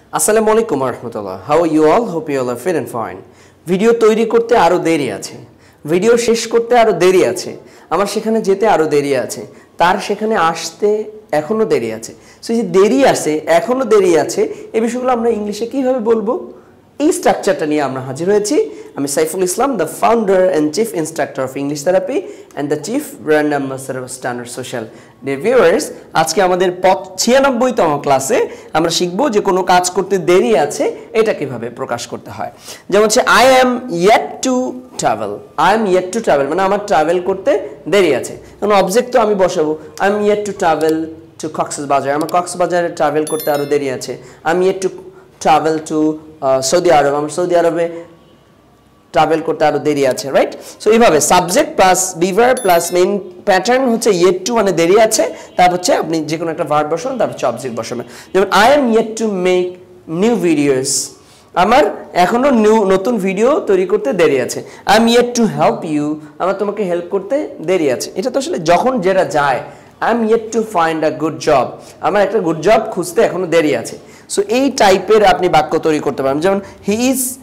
আসসালামু আলাইকুম রাহমাতুল্লাহ। How are you all? Hope you all are fit and fine. Video তৈরি করতে আরো দেরি আছে, ভিডিও শেষ করতে আরো দেরি আছে, আমার সেখানে যেতে আরো দেরি আছে, তার সেখানে আসতে এখনো দেরি আছে। সো এই যে দেরি আছে, এখনো দেরি আছে, এই বিষয়গুলো আমরা ইংলিশে কিভাবে বলবো, এই স্ট্রাকচারটা নিয়ে আমরা হাজির হয়েছি। আমি Saiful Islam, the founder and chief instructor of English therapy and the chief brand ambassador of standard social. Dear viewers, আজকে আমাদের 96তম ক্লাসে আমরা শিখবো যে কোনো কাজ করতে দেরি আছে এটা কিভাবে প্রকাশ করতে হয়। যেমন হচ্ছে I am yet to travel. I am yet to travel মানে আমার ট্রাভেল করতে দেরি আছে। কারণ অবজেক্ট তো আমি বসাবো, I am yet to travel to Cox's Bazar, আমার কক্সবাজারে ট্রাভেল করতে আরও দেরি আছে। I am yet to travel to Saudi Arab, আমার সৌদি আরবে ট্রাভেল করতে আরো দেরি আছে, রাইট? সো এইভাবে সাবজেক্ট প্লাস বিভার প্লাস মেইন প্যাটার্ন হচ্ছে ইয়েট টু মানে দেরি আছে, তারপর হচ্ছে আপনি যে কোনো একটা ভার্ব বসান, তারপর হচ্ছে অবজেক্ট বসাবেন। যেমন I am yet to make new videos, আমার এখনো নতুন ভিডিও তৈরি করতে দেরি আছে। I am yet to help you, আমার তোমাকে হেল্প করতে দেরি আছে। এটা তো আসলে যখন যেটা যায়। I am yet to find a good job, আমার একটা গুড জব খুঁজতে এখনো দেরি আছে। সো এই টাইপের আপনি বাক্য তৈরি করতে পারেন। যেমন হি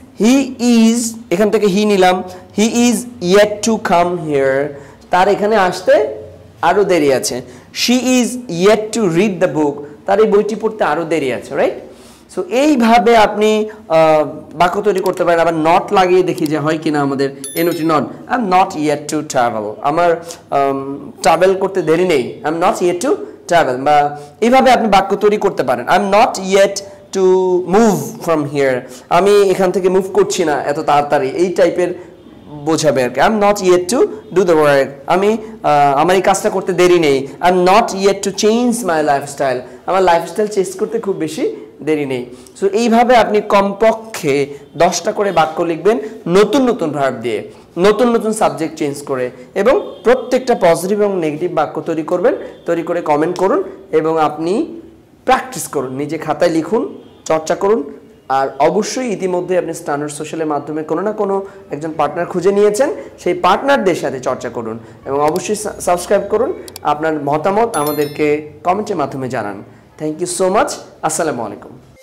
ইজ, এখান থেকে হি নিলাম, he is yet to come here, তার এখানে আসতে আরো দেরি আছে। She is yet to read the book, তার এই বইটি পড়তে আরো দেরি আছে, রাইট? সো এইভাবে আপনি বাক্য তৈরি করতে পারেন। আবার নট লাগিয়ে দেখি যে হয় কিনা আমাদের। N O T not, I am not yet to travel, আমার ট্রাভেল করতে দেরি নেই, I am not yet to travel. বা এইভাবে আপনি বাক্য তৈরি করতে পারেন। I am not yet to move from here, আমি এখান থেকে মুভ করছি না এত তাড়াতাড়ি, এই টাইপের বোঝাবে আর কি। I am not yet to do the work, আমি আমার এই কাজটা করতে দেরি নেই। I am not yet to change my lifestyle, আমার লাইফস্টাইল চেঞ্জ করতে খুব বেশি দেরি নেই। সো এইভাবে আপনি কমপক্ষে 10টা করে বাক্য লিখবেন নতুন নতুন ভার্ব দিয়ে, নতুন নতুন সাবজেক্ট চেঞ্জ করে, এবং প্রত্যেকটা পজিটিভ এবং নেগেটিভ বাক্য তৈরি করবেন। তৈরি করে কমেন্ট করুন এবং আপনি প্র্যাকটিস করুন, নিজে খাতায় লিখুন, চর্চা করুন। আর অবশ্যই ইতিমধ্যে আপনি স্ট্যান্ডার্ড সোশ্যালের মাধ্যমে কোনো না কোনো একজন পার্টনার খুঁজে নিয়েছেন, সেই পার্টনারদের সাথে চর্চা করুন এবং অবশ্যই সাবস্ক্রাইব করুন। আপনার মতামত আমাদেরকে কমেন্টের মাধ্যমে জানান। Thank you so much. আসসালামু আলাইকুম।